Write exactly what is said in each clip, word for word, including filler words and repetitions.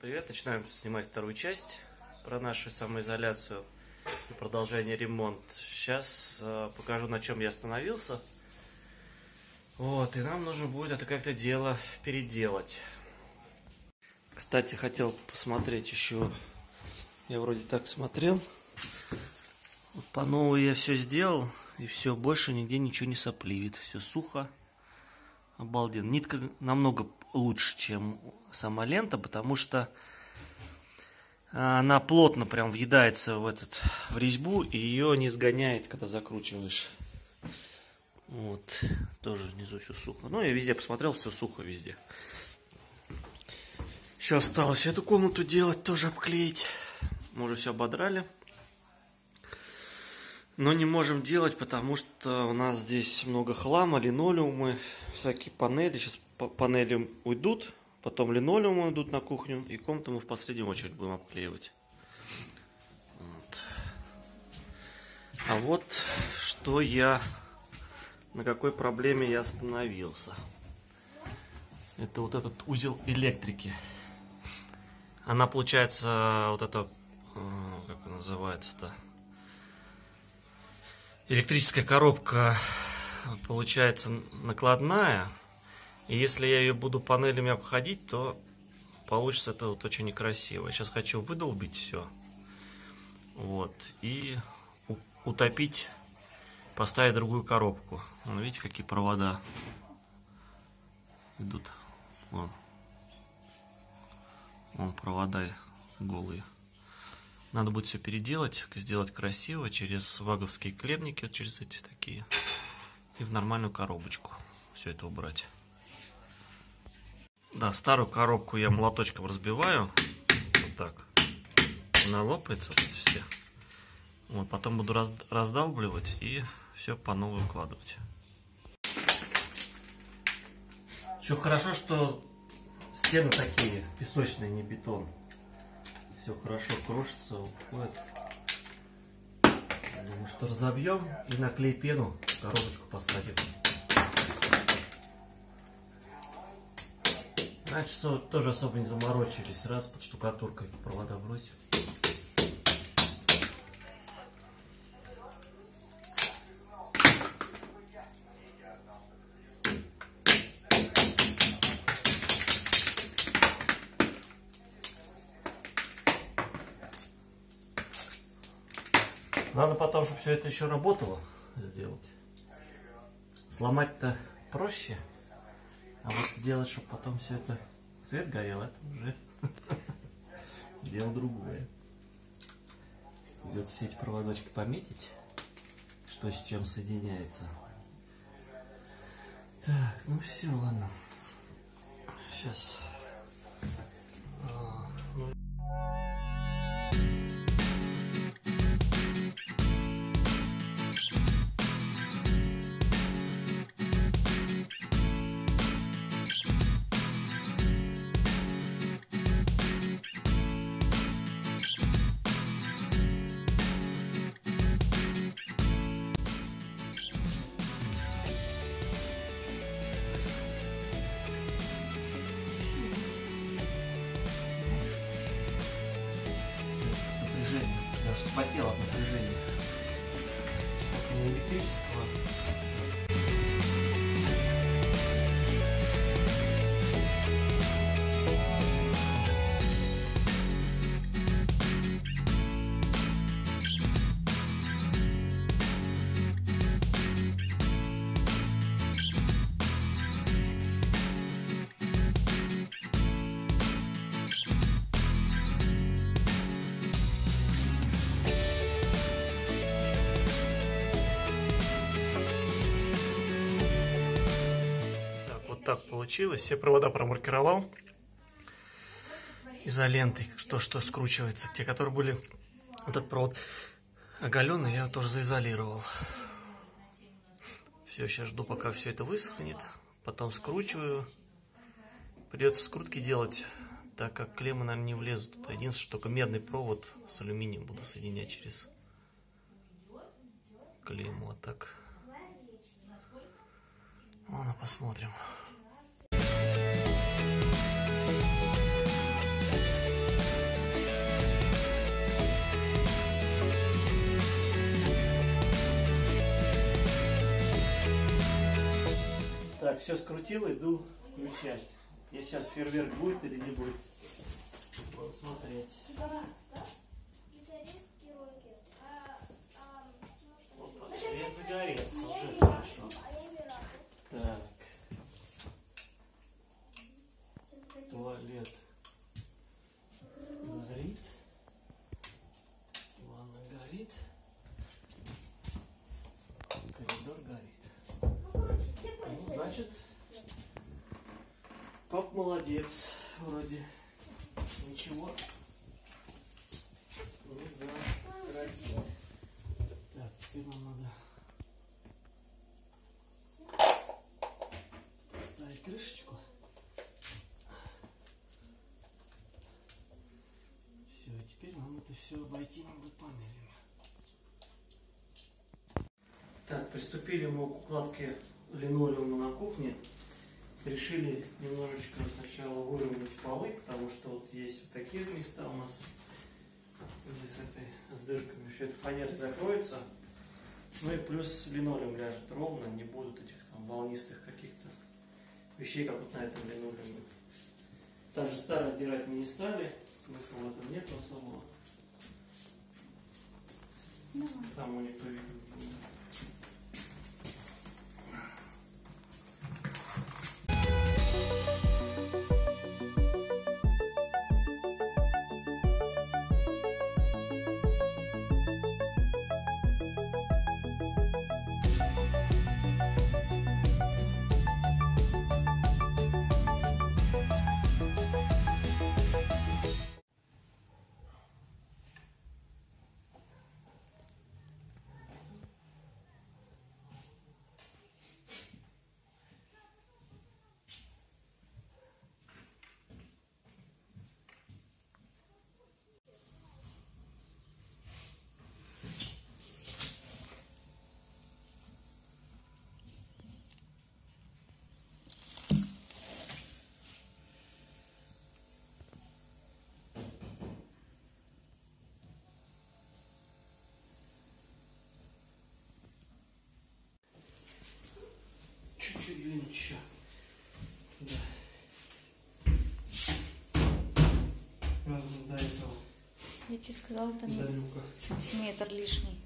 привет! Начинаем снимать вторую часть про нашу самоизоляцию и продолжение ремонта. Сейчас э, покажу, на чем я остановился. Вот, и нам нужно будет это как-то дело переделать. Кстати, хотел посмотреть еще. Я вроде так смотрел. Вот по новой я все сделал, и все, больше нигде ничего не сопливит. Все сухо. Обалденно. Нитка намного лучше, чем сама лента, потому что она плотно прям въедается в этот в резьбу, и ее не сгоняет, когда закручиваешь. Вот. Тоже внизу все сухо. Ну, я везде посмотрел, все сухо везде. Еще осталось эту комнату делать, тоже обклеить. Мы уже все ободрали. Но не можем делать, потому что у нас здесь много хлама, линолеумы, всякие панели. Сейчас панели уйдут, потом линолеумы уйдут на кухню, и комнату мы в последнюю очередь будем обклеивать. Вот. А вот что я, на какой проблеме я остановился. Это вот этот узел электрики. Она получается, вот это, как она называется-то? Электрическая коробка получается накладная, и если я ее буду панелями обходить, то получится это вот очень некрасиво. Я сейчас хочу выдолбить все, вот, и утопить, поставить другую коробку. Вон, видите, какие провода идут. Вон, Вон провода голые. Надо будет все переделать, сделать красиво, через ваговские клемники, вот через эти такие, и в нормальную коробочку все это убрать. Да, старую коробку я молоточком разбиваю, вот так, она лопается, вот все. Вот, потом буду раз, раздалбливать и все по новой укладывать. Еще хорошо, что стены такие песочные, не бетон. Все хорошо крошится, уходит. Думаю, что разобьем и на клей пену коробочку посадим. Раньше тоже особо не заморочились. Раз под штукатуркой провода бросим. Надо потом, чтобы все это еще работало, сделать. Сломать-то проще, а вот сделать, чтобы потом все это свет горел, это уже дело другое. Придется все эти проводочки пометить, что с чем соединяется. Так, ну все, ладно. Сейчас. Я уже вспотел от напряжения. Не электрического. Так получилось, все провода промаркировал изолентой, что что скручивается. Те, которые были, вот этот провод оголенный, я тоже заизолировал. Все, сейчас жду, пока все это высохнет, потом скручиваю. Придется скрутки делать, так как клеммы, наверное, не влезут. Единственное, что только медный провод с алюминием буду соединять через клемму, вот так. Ладно, посмотрим. Так, все скрутил, иду включать. И сейчас фейерверк будет или не будет. Будем смотреть. Опа, свет загорелся, уже хорошо. Так. Туалет горит. Ванна горит. Коридор горит. Ну, значит, пап молодец. Вроде ничего не закоротил. Так, теперь нам надо поставить крышечку. Все, и теперь нам это все обойти надо панелями. Так, приступили мы к укладке линолеума на кухне. Решили немножечко сначала выровнять полы, потому что вот есть вот такие места у нас здесь с этой с дырками. Все это фанерой закроется. Ну и плюс линолеум ляжет ровно, не будут этих там волнистых каких-то вещей, как вот на этом линолеуме. Также старое отдирать мы не стали, смысла в этом нет особого. Там у них повидно. Чуть-чуть двинуть еще. Да. Правда, до этого. Я тебе сказала, там до люка. Сантиметр лишний.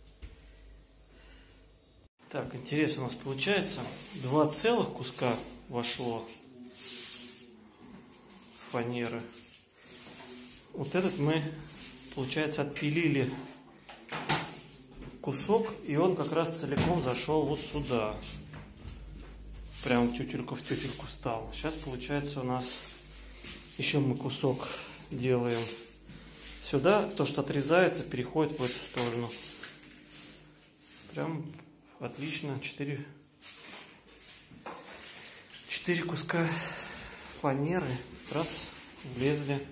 Так, интересно у нас получается. Два целых куска вошло фанеры. Вот этот мы, получается, отпилили кусок, и он как раз целиком зашел вот сюда. Прям тютельку в тютельку стал. Сейчас получается у нас еще мы кусок делаем сюда. То, что отрезается, переходит в эту сторону. Прям отлично. Четыре, четыре куска фанеры раз влезли,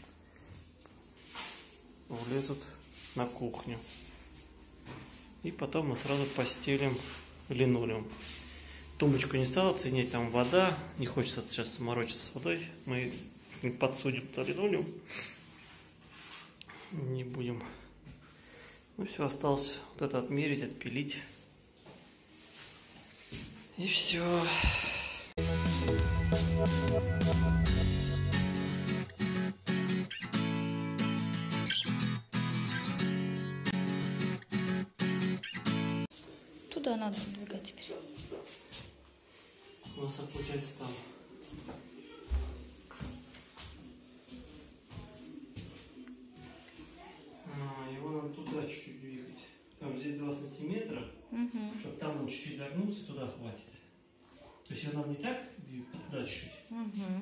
влезут на кухню. И потом мы сразу постелим линолеум. Тумбочку не стала ценить, там вода, не хочется сейчас морочиться с водой, мы подсудим туда линолеум, не будем. Ну все, осталось вот это отмерить, отпилить, и все. Туда надо задвигать теперь. У нас получается там. А, его надо туда чуть-чуть двигать. Потому что здесь два сантиметра, угу. Чтобы там он чуть-чуть загнулся, туда хватит. То есть его надо не так двигать, туда чуть-чуть. Угу.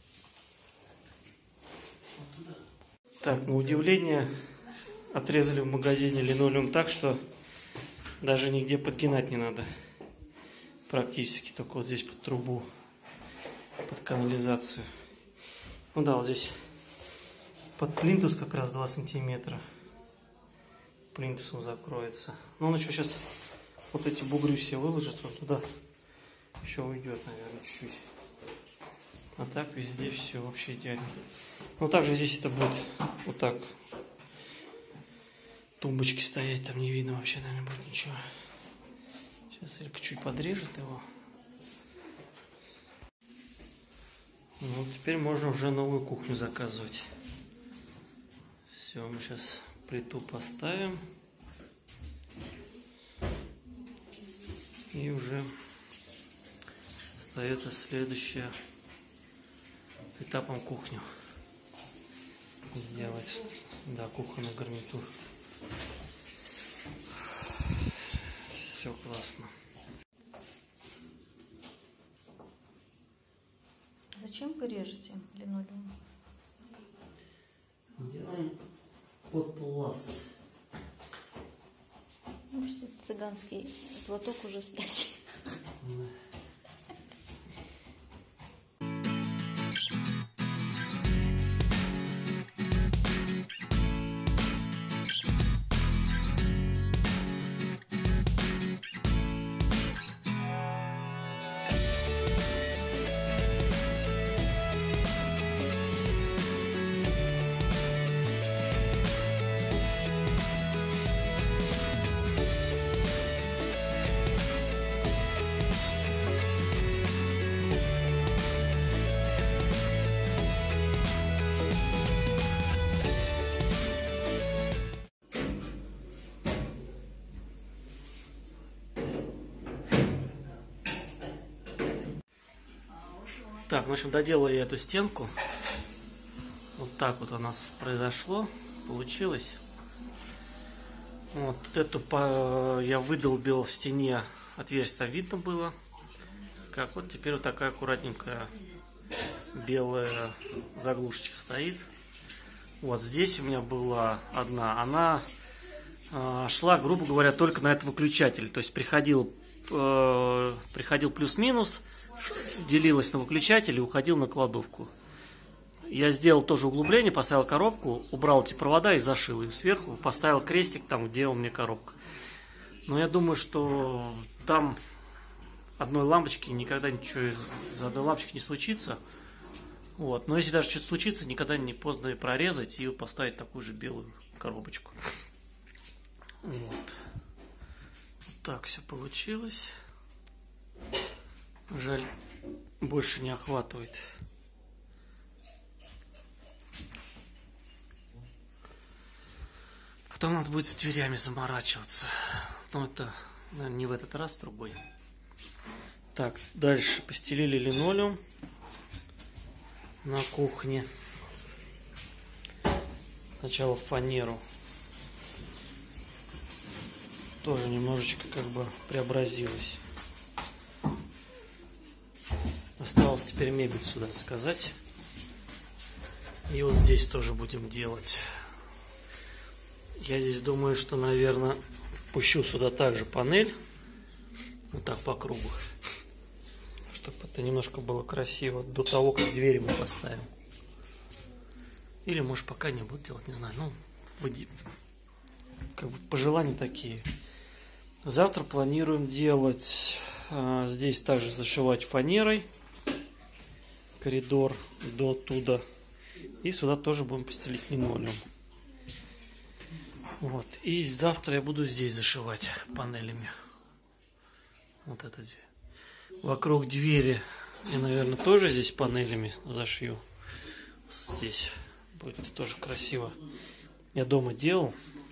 Вот туда. Так, на удивление отрезали в магазине линолеум так, что даже нигде подгинать не надо. Практически только вот здесь под трубу, под канализацию. Ну да, вот здесь под плинтус как раз два сантиметра. Плинтусом закроется. Но он еще сейчас вот эти бугры все выложит, он туда еще уйдет, наверное, чуть-чуть. А так везде все вообще идеально. Ну также здесь это будет вот так. Тумбочки стоять, там не видно вообще, наверное, будет ничего. Сейчас Элька чуть подрежет его. Ну, теперь можно уже новую кухню заказывать. Все, мы сейчас плиту поставим. И уже остается следующее этапом кухню сделать. Да, кухонный гарнитур. Все классно. Зачем вы режете линолеум? Делаем под пласт. Можете цыганский платок уже снять. Так, в общем, доделал я эту стенку. Вот так вот у нас произошло, получилось. Вот эту по... я выдолбил в стене отверстие, там видно было. Как вот теперь вот такая аккуратненькая белая заглушечка стоит. Вот здесь у меня была одна, она э, шла, грубо говоря, только на этот выключатель. То есть приходил, э, приходил плюс-минус, делилась на выключатель и уходил на кладовку. Я сделал тоже углубление, поставил коробку, убрал эти провода и зашил ее сверху, поставил крестик там, где у меня коробка. Но я думаю, что там одной лампочки никогда ничего из одной лампочки не случится. Вот. Но если даже что-то случится, никогда не поздно прорезать и поставить такую же белую коробочку. Вот. Вот так все получилось. Жаль, больше не охватывает. Потом надо будет с дверями заморачиваться. Но это, наверное, не в этот раз, другой. Так, дальше постелили линолеум на кухне. Сначала фанеру. Тоже немножечко как бы преобразилась. Осталось теперь мебель сюда заказать. И вот здесь тоже будем делать. Я здесь думаю, что, наверное, пущу сюда также панель. Вот так по кругу. Чтобы это немножко было красиво до того, как двери мы поставим. Или, может, пока не буду делать, не знаю. Ну, вы... как бы пожелания такие. Завтра планируем делать а, здесь также зашивать фанерой коридор до туда. И сюда тоже будем постелить линолеум. Вот. И завтра я буду здесь зашивать панелями. Вот это дверь. Вокруг двери я, наверное, тоже здесь панелями зашью. Здесь будет тоже красиво. Я дома делал.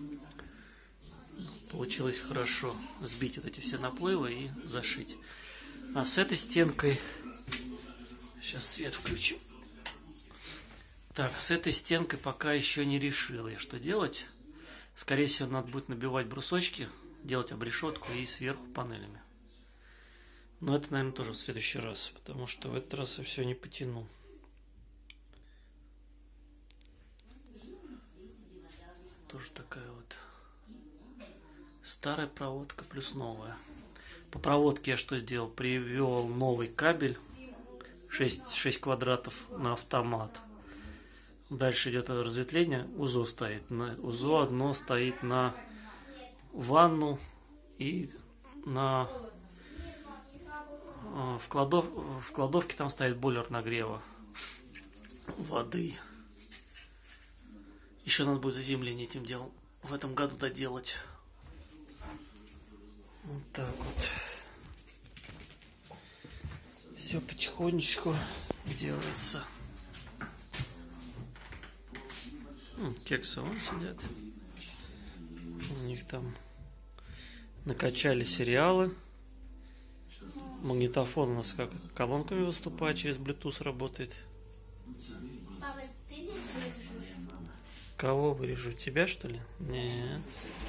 Получилось хорошо сбить вот эти все наплывы и зашить. А с этой стенкой... Сейчас свет включу. Так, с этой стенкой пока еще не решил я, что делать. Скорее всего, надо будет набивать брусочки, делать обрешетку и сверху панелями. Но это, наверное, тоже в следующий раз, потому что в этот раз я все не потяну. Тоже такая вот старая проводка плюс новая. По проводке я что сделал? Привел новый кабель шесть квадратов на автомат. Дальше идет разветвление, УЗО стоит. На УЗО одно стоит на ванну и на в, кладов, в кладовке там стоит бойлер нагрева воды. Еще надо будет заземление этим делом в этом году доделать. Вот так вот. Все потихонечку делается. М, кексы вон сидят. У них там накачали сериалы. Магнитофон у нас как колонками выступает, через Bluetooth работает. Папа, ты здесь вырежешь? Кого вырежу? Тебя, что ли? Нет.